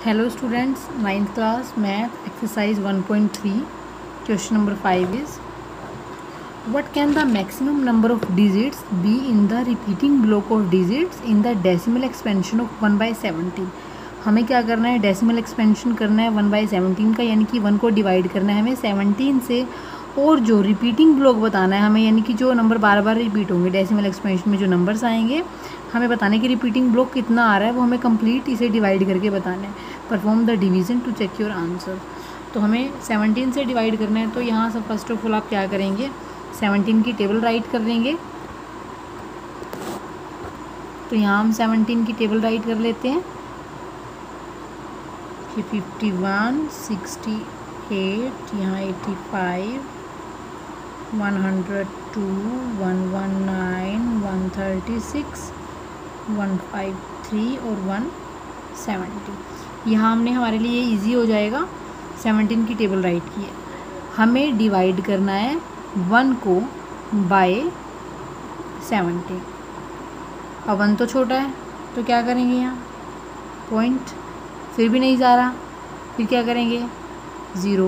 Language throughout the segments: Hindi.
Hello students, 9th class math exercise 1.3 question number 5 is what can the maximum number of digits be in the repeating block of digits in the decimal expansion of 1 by 17। हमें क्या करना है, डेसिमल एक्सपेंशन करना है 1 by 17 का, यानी कि 1 को डिवाइड करना है हमें 17 से, और जो रिपीटिंग ब्लॉक बताना है हमें, यानी कि जो नंबर बार बार रिपीट होंगे डेसिमल एक्सपेंशन में, जो नंबर्स आएंगे हमें बताने कि रिपीटिंग ब्लॉक कितना आ रहा है, वो हमें कंप्लीट इसे डिवाइड करके बताना है। Perform the division to check your answer. तो हमें 17 से डिवाइड करना है, तो यहाँ से फर्स्ट ऑफ ऑल आप क्या करेंगे, 17 की टेबल राइट कर देंगे। तो यहाँ हम 17 की टेबल राइट कर लेते हैं कि 51, 68, यहाँ 85, 102, 119, 136, 153 और 170। यहाँ हमने, हमारे लिए इजी हो जाएगा, 17 की टेबल राइट की है। हमें डिवाइड करना है 1 को बाय 17। अब 1 तो छोटा है, तो क्या करेंगे, यहाँ पॉइंट, फिर भी नहीं जा रहा, फिर क्या करेंगे 0।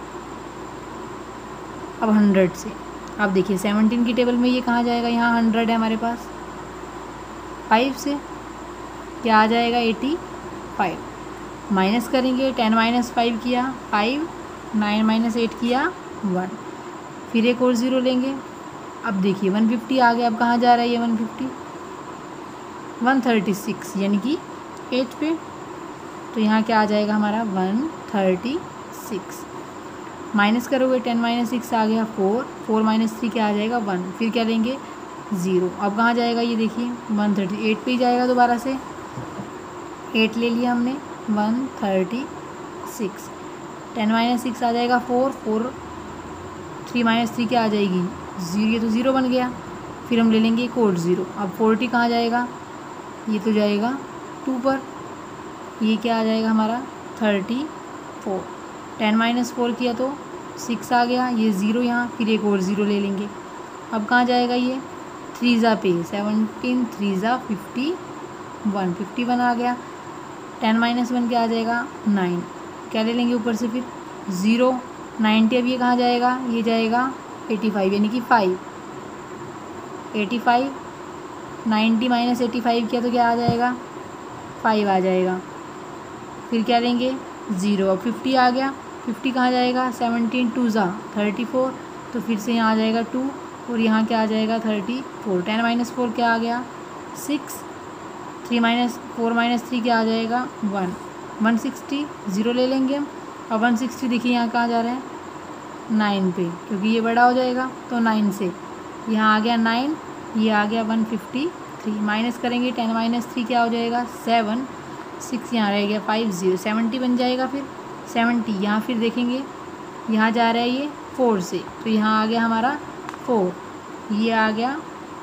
अब 100 से, अब देखिए 17 की टेबल में ये कहाँ जाएगा, यहाँ 100 है हमारे पास, 5 से क्या आ जाएगा 85, माइनस करेंगे 10 माइनस 5 किया 5, 9 माइनस 8 किया 1, फिर एक और 0 लेंगे। अब देखिए 150 आ गया, अब कहाँ जा रहा है ये 150, 136 यानी कि 8 पे, तो यहाँ क्या आ जाएगा हमारा 136, माइनस करोगे 10 माइनस 6 आ गया 4, 4 माइनस 3 क्या आ जाएगा 1, फिर क्या लेंगे 0। अब कहाँ जाएगा ये देखिए 138 पे ही जाएगा दोबारा से, 8 ले लिया हमने, 136, 10 माइनस 6 आ जाएगा 4, 4, 3 माइनस 3 क्या आ जाएगी 0, ये तो 0 बन गया, फिर हम ले लेंगे एक और 0। अब 40 कहाँ जाएगा, ये तो जाएगा 2 पर, ये क्या आ जाएगा हमारा 34, 10 माइनस 4 किया तो 6 आ गया, ये 0 यहाँ, फिर एक और 0 ले लेंगे। अब कहाँ जाएगा ये 3 ज़ा पे 17, 3 ज़ा 51, 51 आ गया, 10 माइनस 1 क्या आ जाएगा 9, क्या ले लेंगे ऊपर से फिर 0, 90। अब ये कहाँ जाएगा, ये जाएगा 85 यानी कि 5, 85, 90 माइनस 85 किया तो क्या आ जाएगा 5 आ जाएगा, फिर क्या लेंगे 0। अब 50 आ गया, 50 कहाँ जाएगा 17, 2 ज़ा 34, तो फिर से यहाँ आ जाएगा 2, और यहाँ क्या आ जाएगा 34, 10 माइनस 4 क्या आ गया 6, 3 माइनस 4 माइनस 3 क्या आ जाएगा 1, 160, 0 ले लेंगे हम। अब 160 देखिए यहाँ कहाँ जा रहा है 9 पे, क्योंकि ये बड़ा हो जाएगा, तो 9 से यहाँ आ गया 9, ये आ गया 153, माइनस करेंगे 10 माइनस 3 क्या हो जाएगा 7, 6 यहाँ रह गया 5, 0, 70 बन जाएगा। फिर 70 यहाँ, फिर देखेंगे यहाँ जा रहा है ये 4 से, तो यहाँ आ गया हमारा 4, ये आ गया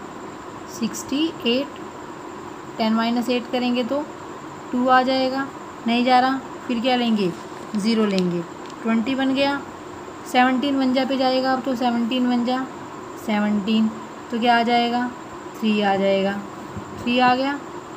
68, 10 माइनस 8 करेंगे तो 2 आ जाएगा, नहीं जा रहा, फिर क्या लेंगे 0 लेंगे, 20 बन गया, 17 1 पे जाएगा, अब तो 17 1 17, तो क्या आ जाएगा 3 आ जाएगा, 3 आ गया,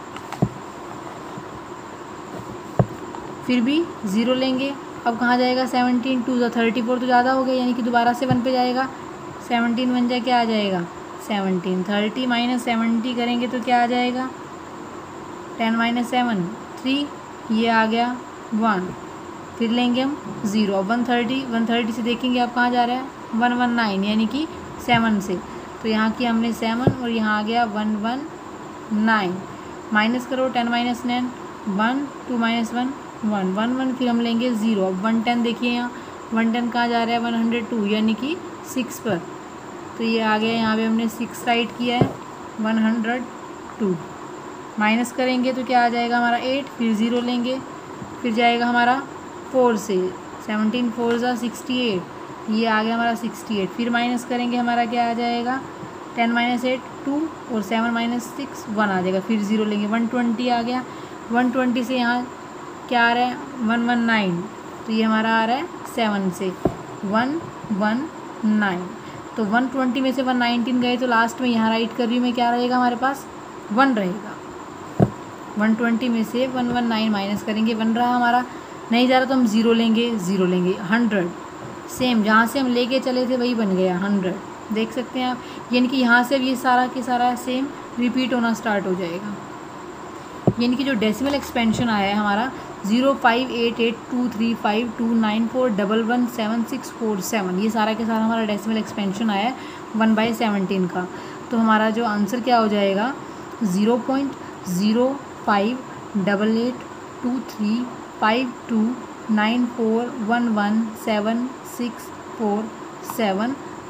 फिर भी 0 लेंगे। अब कहाँ जाएगा 17, 2 ज़ा 34 तो ज़्यादा हो गया, यानी कि दोबारा से 1 पे जाएगा, 17 1 क्या आ जाएगा 17, 30 माइनस 70 करेंगे तो क्या आ जाएगा 10 माइनस 7 3, ये आ गया 1, फिर लेंगे हम 0। अब 130 से देखेंगे अब कहाँ जा रहा है 119 यानी कि 7 से, तो यहाँ की हमने 7 और यहाँ आ गया 119, माइनस करो 10 माइनस 9 1, 2 माइनस 1 1, 1 1, फिर हम लेंगे 0। अब 110 देखिए यहाँ 110 कहाँ जा रहा है 102 यानी कि 6 पर, तो ये आ गया, यहाँ पे हमने 6 राइट किया है 102, माइनस करेंगे तो क्या आ जाएगा हमारा 8, फिर 0 लेंगे, फिर जाएगा हमारा 4 से, 17 4 ज़ा 68, ये आ गया हमारा 68, फिर माइनस करेंगे हमारा क्या आ जाएगा 10 माइनस 8 2, और 7 माइनस 6 1 आ जाएगा, फिर 0 लेंगे, 120 आ गया, 120 से यहाँ क्या आ रहा है 119, तो ये हमारा आ रहा है 7 से 119, तो 120 में से 119 गए, तो लास्ट में यहाँ राइट कर रही हूँ मैं, क्या रहेगा हमारे पास 1 रहेगा। 120 में से 119 माइनस करेंगे, 1 रहा हमारा, नहीं जा रहा तो हम 0 लेंगे, 0 लेंगे। 100 सेम जहाँ से हम लेके चले थे वही बन गया 100, देख सकते हैं आप। यानी कि यहाँ से अब ये सारा के सारा सेम रिपीट होना स्टार्ट हो जाएगा। यानी कि जो डेसिमल एक्सपेंशन आया है हमारा 0588235294117647, ये सारा के सारा हमारा डेसिमल एक्सपेंशन आया है 1/17 का। तो हमारा जो आंसर क्या हो जाएगा 0.0588235294117647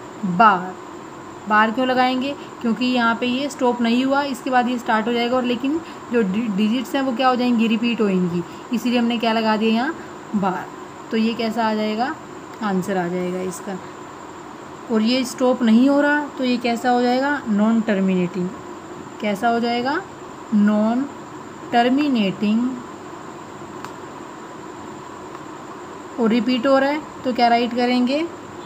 बार क्यों लगाएंगे, क्योंकि यहाँ पे ये स्टॉप नहीं हुआ, इसके बाद ये स्टार्ट हो जाएगा, और लेकिन जो डिजिट्स हैं वो क्या हो जाएंगी, रिपीट होंगी, इसीलिए हमने क्या लगा दिया यहाँ बार। तो ये कैसा आ जाएगा, आंसर आ जाएगा इसका। और ये स्टॉप नहीं हो रहा तो ये कैसा हो जाएगा, नॉन टर्मिनेटिंग। कैसा हो जाएगा, नॉन टर्मिनेटिंग। और रिपीट हो रहा है तो क्या राइट करेंगे,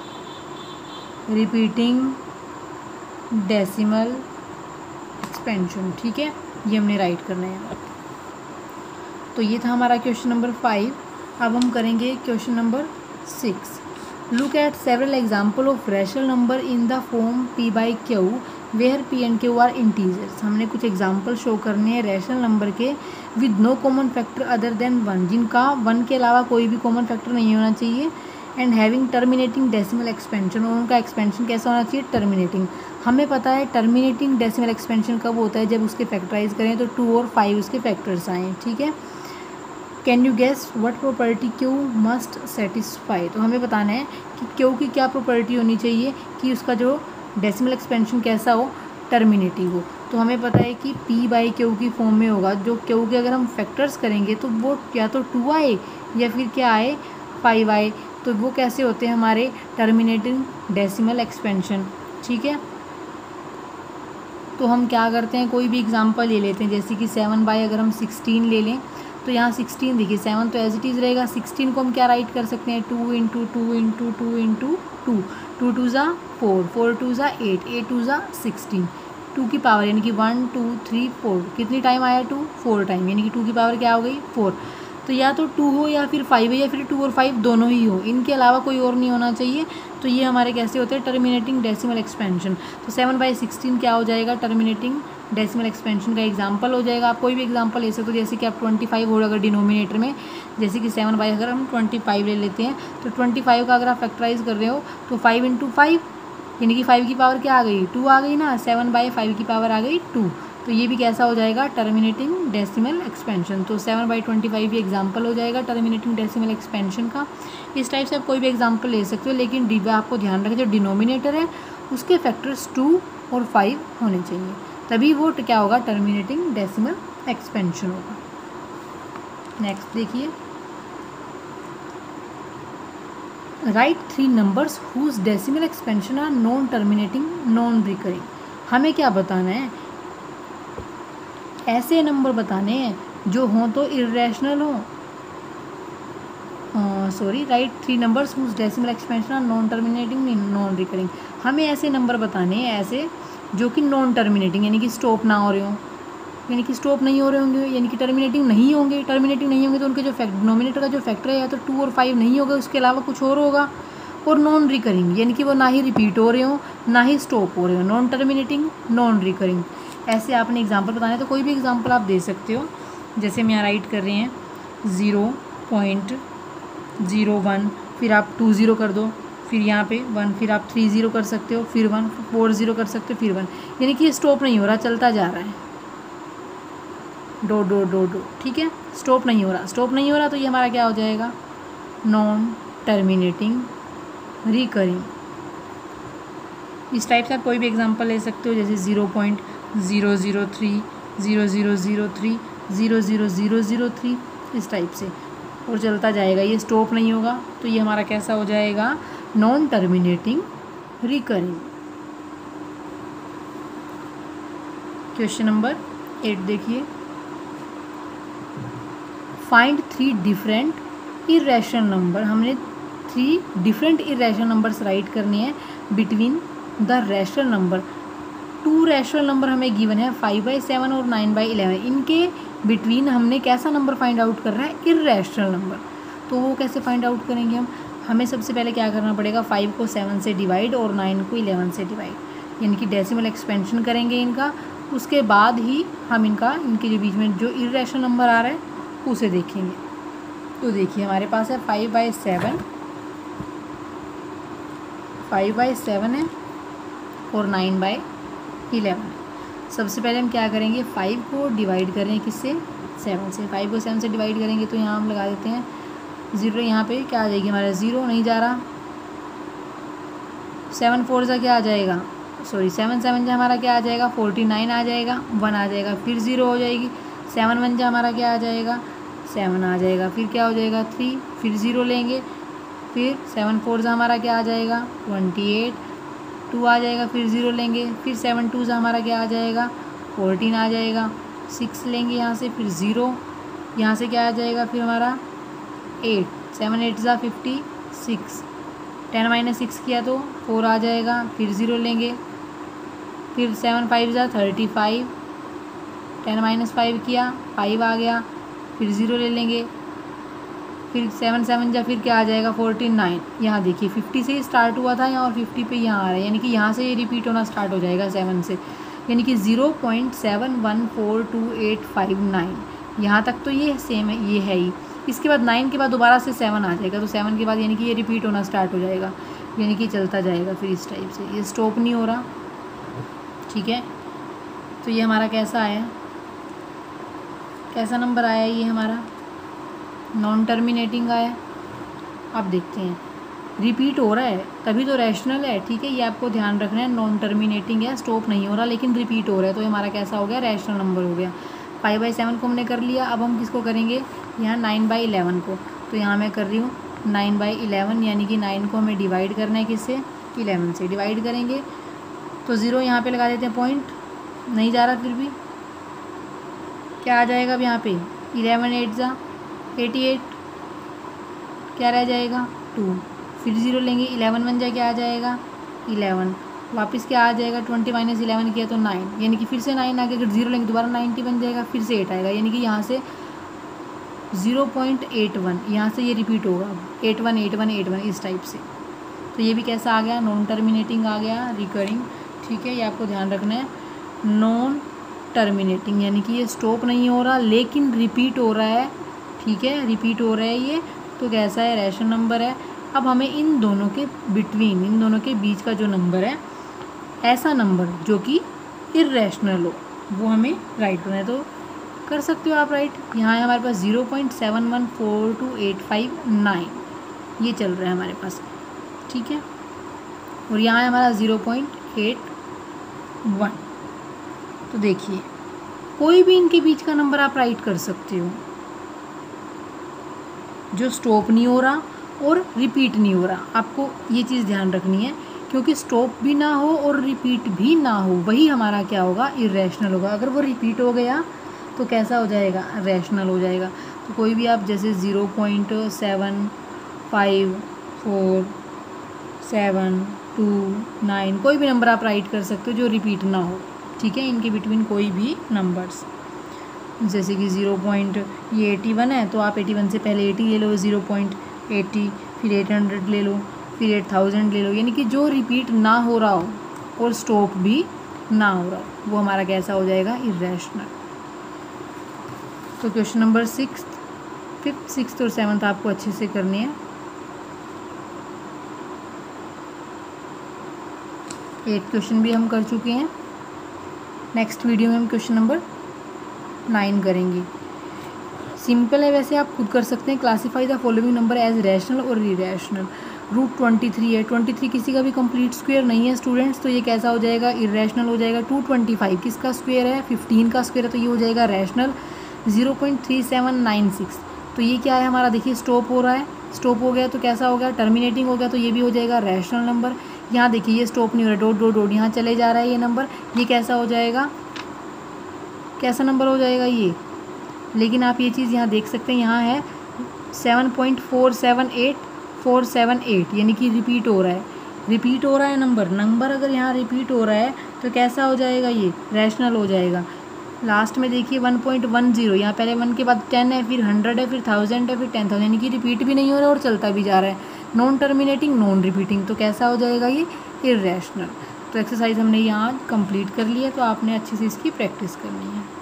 रिपीटिंग डेसिमल एक्सपेंशन। ठीक है, ये हमने राइट करना है। तो ये था हमारा क्वेश्चन नंबर 5। अब हम करेंगे question number 6। Look at several example of rational number in the form p/q where p and q are integers. हमने कुछ एग्जाम्पल शो करने हैं रैशनल नंबर के with no common factor other than 1, जिनका 1 के अलावा कोई भी कॉमन फैक्टर नहीं होना चाहिए, and having terminating decimal expansion, और उनका एक्सपेंशन कैसा होना चाहिए, टर्मिनेटिंग। हमें पता है टर्मिनेटिंग डेसिमल एक्सपेंशन कब होता है, जब उसके फैक्टराइज करें तो 2 और 5 उसके फैक्टर्स आएँ। ठीक है, can you guess what property q must satisfy. तो हमें बताना है कि क्यू की क्या प्रॉपर्टी होनी चाहिए कि उसका जो डेसिमल एक्सपेंशन कैसा हो, टर्मिनेटिंग हो। तो हमें पता है कि p/q की फॉर्म में होगा, जो क्यू के अगर हम फैक्टर्स करेंगे तो वो या तो 2 आए या फिर क्या आए, 5 आए। तो वो कैसे होते हैं हमारे टर्मिनेटिंग डेसिमल एक्सपेंशन। ठीक है, तो हम क्या करते हैं, कोई भी एग्जांपल ले लेते हैं, जैसे कि 7 अगर हम 16 ले लें तो यहाँ 16 देखिए, 7 तो एज इट इज़ रहेगा, 16 को हम क्या राइट कर सकते हैं, 2 × 2 × 2 × 2, 2 2 ज़ा 4, 4 2 ज़ा 8, 8 2 ज़ा 16, 2 की पावर यानी कि 1 2 3 4, कितनी टाइम आया 2, 4 टाइम, यानी कि 2 की पावर क्या हो गई 4। तो या तो 2 हो या फिर 5 है, या फिर 2 और 5 दोनों ही हो, इनके अलावा कोई और नहीं होना चाहिए। तो ये हमारे कैसे होते हैं, टर्मिनेटिंग डेसिमल एक्सपेंशन। तो 7/16 क्या हो जाएगा, टर्मिनेटिंग डेसिमल एक्सपेंशन का एग्जांपल हो जाएगा। आप कोई भी एग्जांपल ले सकते हो, जैसे कि आप 25 हो अगर डिनोमिनेटर में, जैसे कि 7 अगर हम 25 ले लेते हैं तो 25 का अगर आप फैक्टराइज कर रहे हो तो 5 × 5 यानी कि 5 की पावर क्या आ गई, 2 आ गई ना, 7/5 की पावर आ गई 2। तो ये भी कैसा हो जाएगा, टर्मिनेटिंग डेसिमल एक्सपेंशन। तो 7/25 भी एग्जांपल हो जाएगा टर्मिनेटिंग डेसिमल एक्सपेंशन का। इस टाइप से आप कोई भी एग्जांपल ले सकते हो, लेकिन आपको ध्यान रखें जो डिनोमिनेटर है उसके फैक्टर्स 2 और 5 होने चाहिए, तभी वो क्या होगा, टर्मिनेटिंग डेसिमल एक्सपेंशन होगा। नेक्स्ट देखिए, right 3 numbers whose decimal expansion are non terminating non recurring. हमें क्या बताना है, ऐसे नंबर बताने हैं जो हों तो इरेशनल हो, right 3 numbers whose decimal expansion are non terminating non recurring. हमें ऐसे नंबर बताने हैं ऐसे जो कि नॉन टर्मिनेटिंग यानी कि स्टॉप ना हो रहे हों, यानी कि स्टॉप नहीं हो रहे होंगे, यानी कि टर्मिनेटिंग नहीं होंगे। टर्मिनेटिंग नहीं होंगे तो उनके जो डिनोमिनेटर का जो फैक्टर है या तो 2 और 5 नहीं होगा, उसके अलावा कुछ और होगा। और नॉन रिकरिंग यानी कि वो ना ही रिपीट हो रहे हो ना ही स्टॉप हो रहे हो, नॉन टर्मिनेटिंग नॉन रिकरिंग। ऐसे आपने एग्जाम्पल बताना है तो कोई भी एग्जाम्पल आप दे सकते हो, जैसे हम यहाँ राइट कर रहे हैं 0.01, फिर आप 20 कर दो, फिर यहाँ पे 1, फिर आप 30 कर सकते हो, फिर 1, 40 कर सकते हो, फिर 1, यानी कि ये स्टॉप नहीं हो रहा, चलता जा रहा है, डो डो डो डो। ठीक है, स्टॉप नहीं हो रहा, स्टॉप नहीं हो रहा तो ये हमारा क्या हो जाएगा, नॉन टर्मिनेटिंग रिकरिंग। इस टाइप से आप कोई भी एग्जांपल ले सकते हो, जैसे 0.003, 0003, 00003, इस टाइप से, और चलता जाएगा, ये स्टॉप नहीं होगा तो ये हमारा कैसा हो जाएगा, non terminating recurring. Question number 8 देखिए, फाइंड 3 डिफरेंट इरेशनल नंबर। हमने 3 डिफरेंट इरेशनल नंबर्स राइट करने हैं between the rational number. 2 rational number हमें गिवन है 5/7 और 9/11। इनके बिटवीन हमने कैसा नंबर फाइंड आउट कर रहा है, इर्रेशनल नंबर। तो वो कैसे फाइंड आउट करेंगे हम, हमें सबसे पहले क्या करना पड़ेगा, 5 को 7 से डिवाइड और 9 को 11 से डिवाइड, यानी कि डेसिमल एक्सपेंशन करेंगे इनका। उसके बाद ही हम इनके जो बीच में जो इर्रेशनल नंबर आ रहा है उसे देखेंगे। तो देखिए हमारे पास है 5/7 है और 9/11 है। सबसे पहले हम क्या करेंगे, 5 को डिवाइड करें किससे, 7 से। 5 को 7 से डिवाइड करेंगे तो यहाँ हम लगा देते हैं 0, यहाँ पे क्या आ जाएगी हमारा 0 नहीं जा रहा, 7 4 जा क्या आ जाएगा, सॉरी 7 7 जा हमारा क्या आ जाएगा 49 आ जाएगा, 1 आ जाएगा, फिर 0 हो जाएगी, 7 1 जा हमारा क्या आ जाएगा 7 आ जाएगा, फिर क्या हो जाएगा 3, फिर 0 लेंगे, फिर 7 4 जा हमारा क्या आ जाएगा 28, 2 आ जाएगा, फिर 0 लेंगे, फिर 7 2 जा हमारा क्या आ जाएगा 14 आ जाएगा, 6 लेंगे यहाँ से, फिर 0, यहाँ से क्या आ जाएगा फिर हमारा 8, 7 8 जा 56, 10 - 6 किया तो 4 आ जाएगा, फिर 0 लेंगे, फिर 7 5 जा 35, 10 - 5 किया 5 आ गया, फिर 0 ले लेंगे, फिर 7 7 जा फिर क्या आ जाएगा 49। यहाँ देखिए 50 से ही स्टार्ट हुआ था यहाँ और 50 पे यहाँ आ रहा है, यानी कि यहाँ से ये रिपीट होना स्टार्ट हो जाएगा 7 से, यानी कि 0.714285 यहाँ तक तो ये सेम है, ये है ही। इसके बाद 9 के बाद दोबारा से 7 आ जाएगा, तो 7 के बाद यानी कि ये रिपीट होना स्टार्ट हो जाएगा, यानी कि चलता जाएगा फिर इस टाइप से, ये स्टॉप नहीं हो रहा। ठीक है, तो ये हमारा कैसा आया, कैसा नंबर आया, ये हमारा नॉन टर्मिनेटिंग आया। अब देखते हैं, रिपीट हो रहा है तभी तो रैशनल है। ठीक है, ये आपको ध्यान रखना है, नॉन टर्मिनेटिंग है, स्टॉप नहीं हो रहा लेकिन रिपीट हो रहा है, तो ये हमारा कैसा हो गया, रैशनल नंबर हो गया। 5/7 को हमने कर लिया, अब हम किसको करेंगे, यहाँ 9/11 को। तो यहाँ मैं कर रही हूँ 9/11, यानी कि 9 को हमें डिवाइड करना है किससे, 11 से डिवाइड करेंगे, तो 0 यहाँ पे लगा देते हैं, पॉइंट नहीं जा रहा, फिर भी क्या आ जाएगा अब यहाँ पे 11 8 जा 88, क्या रह जाएगा 2, फिर 0 लेंगे, 11 1 जा क्या आ जाएगा 11, वापस क्या आ जाएगा 20 - 11 किया तो 9, यानी कि फिर से 9 आ गया, अगर 0 लेंगे दोबारा 90 बन जाएगा, फिर से 8 आएगा, यानी कि यहाँ से 0.81 यहाँ से ये रिपीट होगा 81 81 81 इस टाइप से। तो ये भी कैसा आ गया, नॉन टर्मिनेटिंग आ गया, रिकरिंग। ठीक है, ये आपको ध्यान रखना है, नॉन टर्मिनेटिंग यानी कि ये स्टॉप नहीं हो रहा लेकिन रिपीट हो रहा है। ठीक है, रिपीट हो रहा है ये, तो कैसा है, रैशनल नंबर है। अब हमें इन दोनों के बिटवीन, इन दोनों के बीच का जो नंबर है, ऐसा नंबर जो कि इर्रेशनल हो, वो हमें राइट करना है। तो कर सकते हो आप राइट। यहाँ है हमारे पास 0.714285 ये चल रहा है हमारे पास। ठीक है, और यहाँ है हमारा 0.81। तो देखिए कोई भी इनके बीच का नंबर आप राइट कर सकते हो जो स्टॉप नहीं हो रहा और रिपीट नहीं हो रहा। आपको ये चीज़ ध्यान रखनी है, क्योंकि स्टॉप भी ना हो और रिपीट भी ना हो, वही हमारा क्या होगा, इर्रेशनल होगा। अगर वो रिपीट हो गया तो कैसा हो जाएगा, रैशनल हो जाएगा। तो कोई भी आप जैसे 0.754729 कोई भी नंबर आप राइट कर सकते हो जो रिपीट ना हो। ठीक है, इनके बिटवीन कोई भी नंबर्स, जैसे कि 81 है तो आप 81 से पहले 80 ले लो, 0.80, फिर 800 ले लो, फिर 8000 ले लो, यानी कि जो रिपीट ना हो रहा हो और स्टॉप भी ना हो रहा हो, वो हमारा कैसा हो जाएगा, इर्रेशनल। तो क्वेश्चन नंबर 6, 5th 6th और 7th आपको अच्छे से करनी है। 8th क्वेश्चन भी हम कर चुके हैं। नेक्स्ट वीडियो में हम क्वेश्चन नंबर 9 करेंगे। सिंपल है, वैसे आप खुद कर सकते हैं। Classify the following number as rational और इरेशनल। रूट 23 है, 23 किसी का भी कंप्लीट स्क्वायर नहीं है स्टूडेंट्स, तो ये कैसा हो जाएगा, इरेशनल हो जाएगा। 225 किसका स्क्वायर है, 15 का स्क्वायर है, तो ये हो जाएगा रैशनल। 0.3796 तो ये क्या है हमारा, देखिए स्टॉप हो रहा है, स्टॉप हो गया तो कैसा हो गया, टर्मिनेटिंग हो गया, तो ये भी हो जाएगा रैशनल नंबर। यहाँ देखिए ये स्टॉप नहीं हो रहा, डॉट डॉट डॉट यहाँ चले जा रहा है ये नंबर, ये कैसा हो जाएगा, कैसा नंबर हो जाएगा ये। लेकिन आप ये चीज़ यहाँ देख सकते हैं, यहाँ है 7.478478 यानी कि रिपीट हो रहा है, रिपीट हो रहा है नंबर अगर यहाँ रिपीट हो रहा है तो कैसा हो जाएगा, ये रैशनल हो जाएगा। लास्ट में देखिए 1.10, यहाँ पहले 1 के बाद 10 है, फिर 100 है, फिर 1000 है, फिर 10,000, यानी कि रिपीट भी नहीं हो रहा है और चलता भी जा रहा है। नॉन टर्मिनेटिंग, नॉन रिपीटिंग, तो कैसा हो जाएगा ये? इर्रेशनल। तो एक्सरसाइज हमने यहाँ कंप्लीट कर लिया, तो आपने अच्छे से इसकी प्रैक्टिस करनी है।